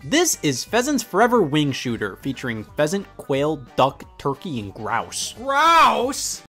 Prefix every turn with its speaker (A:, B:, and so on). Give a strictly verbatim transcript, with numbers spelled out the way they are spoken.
A: This is Pheasants Forever Wing Shooter, featuring pheasant, quail, duck, turkey, and grouse.
B: Grouse?